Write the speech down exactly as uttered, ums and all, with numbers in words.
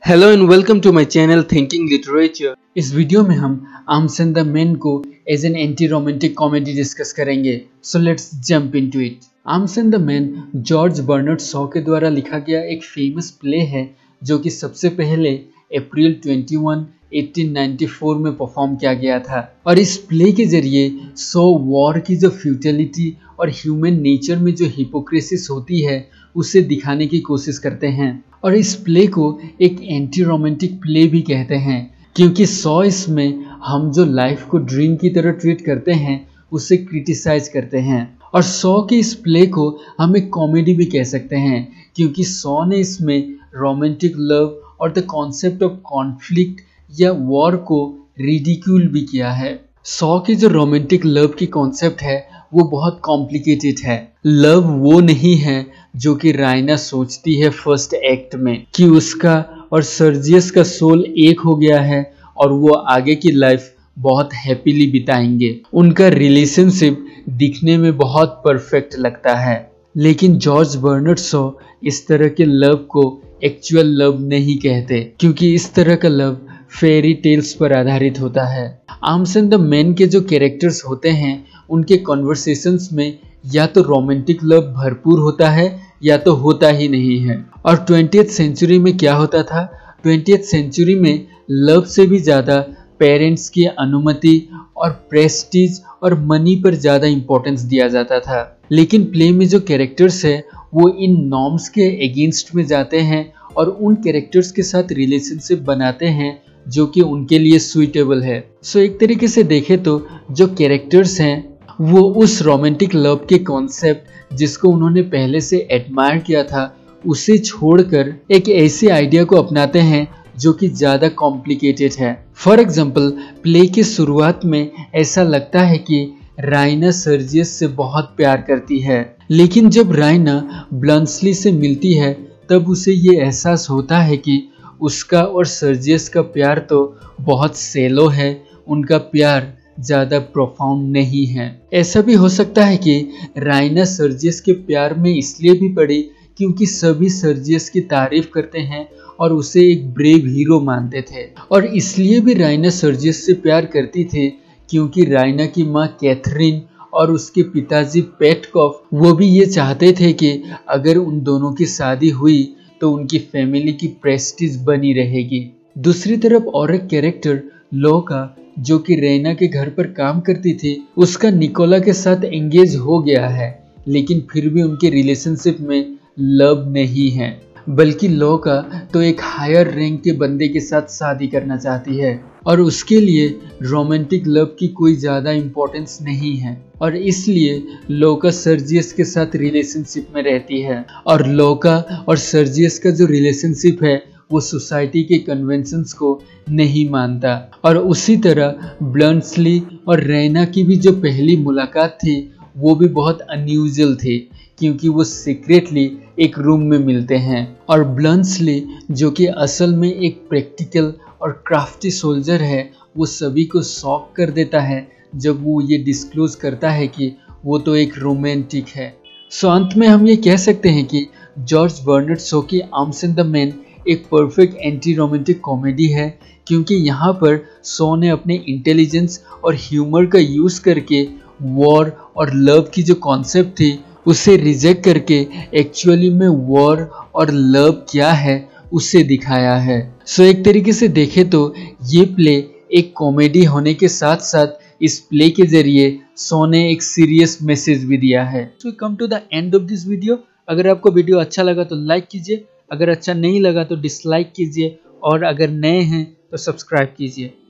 Hello and welcome to my channel thinking literature. इस वीडियो में हम आर्म्स एंड द मैन को as an anti romantic comedy discuss करेंगे। So let's jump into it. Arms and the Man George Bernard Shaw के द्वारा लिखा गया एक फेमस प्ले है जो कि सबसे पहले अप्रैल इक्कीस, अठारह सौ चौरानवे में परफॉर्म किया गया था। और इस प्ले के जरिए शॉ वॉर की जो फ्यूटिलिटी और ह्यूमन नेचर में जो हिपोक्रेसीज होती है उसे दिखाने की कोशिश करते हैं। और इस प्ले को एक एंटी रोमांटिक प्ले भी कहते हैं क्योंकि शॉ इसमें हम जो लाइफ को ड्रीम की तरह ट्रीट करते हैं उसे क्रिटिसाइज करते हैं। और शॉ के इस प्ले को हम एक कॉमेडी भी कह सकते हैं क्योंकि शॉ ने इसमें रोमांटिक लव और द कॉन्सेप्ट ऑफ कॉन्फ्लिक्ट या वॉर को रिडिक्यूल भी किया है। शॉ की जो रोमांटिक लव की कॉन्सेप्ट है वो बहुत कॉम्प्लिकेटेड है। लव वो नहीं है जो कि राइना सोचती है फर्स्ट एक्ट में कि उसका और सर्जियस का सोल एक हो गया है और वो आगे की लाइफ बहुत हैप्पीली बिताएंगे। उनका रिलेशनशिप दिखने में बहुत परफेक्ट लगता है, लेकिन जॉर्ज बर्नार्ड शॉ इस तरह के लव को एक्चुअल लव नहीं कहते क्योंकि इस तरह का लव फेरी टेल्स पर आधारित होता है। आर्म्स एंड द मैन के जो कैरेक्टर्स होते हैं उनके कॉन्वर्सेशंस में या तो रोमांटिक लव भरपूर होता है या तो होता ही नहीं है। और ट्वेंटियथ सेंचुरी में क्या होता था, ट्वेंटियथ सेंचुरी में लव से भी ज़्यादा पेरेंट्स की अनुमति और प्रेस्टीज और मनी पर ज़्यादा इम्पोर्टेंस दिया जाता था। लेकिन प्ले में जो कैरेक्टर्स है वो इन नॉर्म्स के अगेंस्ट में जाते हैं और उन कैरेक्टर्स के साथ रिलेशनशिप बनाते हैं जो कि उनके लिए सुइटेबल है। सो एक तरीके से देखें तो जो कैरेक्टर्स हैं वो उस रोमांटिक लव के कॉन्सेप्ट जिसको उन्होंने पहले से एडमायर किया था उसे छोड़कर एक ऐसे आइडिया को अपनाते हैं जो कि ज़्यादा कॉम्प्लिकेटेड है। फॉर एग्जाम्पल प्ले की शुरुआत में ऐसा लगता है कि राइना सर्जियस से बहुत प्यार करती है, लेकिन जब राइना ब्लंसली से मिलती है तब उसे ये एहसास होता है कि उसका और सर्जियस का प्यार तो बहुत सेलो है, उनका प्यार ज़्यादा प्रोफाउंड नहीं है। ऐसा भी हो सकता है कि राइना सर्जियस के प्यार में इसलिए भी पड़ी क्योंकि सभी सर्जियस की तारीफ करते हैं और उसे एक ब्रेव हीरो मानते थे, और इसलिए भी राइना सर्जियस से प्यार करती थी क्योंकि राइना की माँ कैथरीन और उसके पिताजी पेटकॉफ वो भी ये चाहते थे कि अगर उन दोनों की शादी हुई तो उनकी फैमिली की प्रेस्टीज बनी रहेगी। दूसरी तरफ और एक कैरेक्टर लोका जो कि रेना के घर पर काम करती थी, उसका निकोला के साथ एंगेज हो गया है, लेकिन फिर भी उनके रिलेशनशिप में लव नहीं है, बल्कि लोका तो एक हायर रैंक के बंदे के साथ शादी करना चाहती है और उसके लिए रोमांटिक लव की कोई ज़्यादा इम्पोर्टेंस नहीं है, और इसलिए लोका सर्जियस के साथ रिलेशनशिप में रहती है। और लोका और सर्जियस का जो रिलेशनशिप है वो सोसाइटी के कन्वेंशंस को नहीं मानता। और उसी तरह ब्लंसली और रैना की भी जो पहली मुलाकात थी वो भी बहुत अनयूजुअल थी क्योंकि वो सीक्रेटली एक रूम में मिलते हैं, और ब्लंसली जो कि असल में एक प्रैक्टिकल और क्राफ्टी सोल्जर है वो सभी को शॉक कर देता है जब वो ये डिस्क्लोज करता है कि वो तो एक रोमांटिक है। सो अंत में हम ये कह सकते हैं कि जॉर्ज बर्नार्ड शॉ की आर्म्स एंड द मैन एक परफेक्ट एंटी रोमांटिक कॉमेडी है क्योंकि यहाँ पर शॉ ने अपने इंटेलिजेंस और ह्यूमर का यूज़ करके वॉर और लव की जो कॉन्सेप्ट थी उसे रिजेक्ट करके एक्चुअली में वॉर और लव क्या है उसे दिखाया है। सो एक तरीके से देखें तो ये प्ले एक कॉमेडी होने के साथ साथ इस प्ले के जरिए शॉ ने एक सीरियस मैसेज भी दिया है। So come to the end of this video. अगर आपको वीडियो अच्छा लगा तो लाइक कीजिए, अगर अच्छा नहीं लगा तो डिसलाइक कीजिए, और अगर नए हैं तो सब्सक्राइब कीजिए।